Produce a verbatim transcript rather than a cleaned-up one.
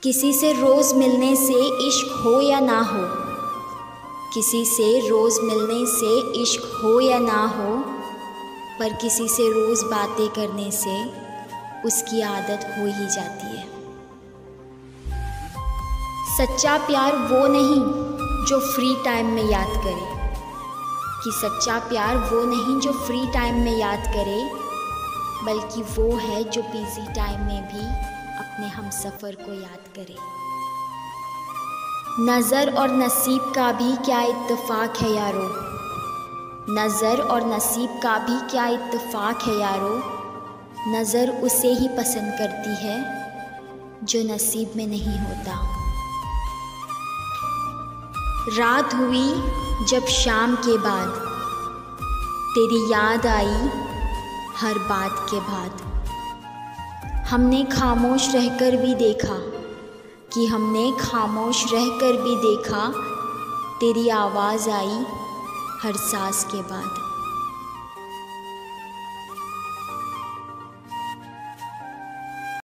किसी से रोज़ मिलने से इश्क हो या ना हो, किसी से रोज़ मिलने से इश्क हो या ना हो, पर किसी से रोज़ बातें करने से उसकी आदत हो ही जाती है। सच्चा प्यार वो नहीं जो फ्री टाइम में याद करे, कि सच्चा प्यार वो नहीं जो फ्री टाइम में याद करे, बल्कि वो है जो बिजी टाइम में भी अपने हमसफ़र को याद करे। नज़र और नसीब का भी क्या इत्तेफाक है यारो, नज़र और नसीब का भी क्या इत्तेफाक है यारो, नज़र उसे ही पसंद करती है जो नसीब में नहीं होता। रात हुई जब शाम के बाद, तेरी याद आई हर बात के बाद। हमने खामोश रहकर भी देखा, कि हमने खामोश रहकर भी देखा, तेरी आवाज़ आई हर सांस के बाद।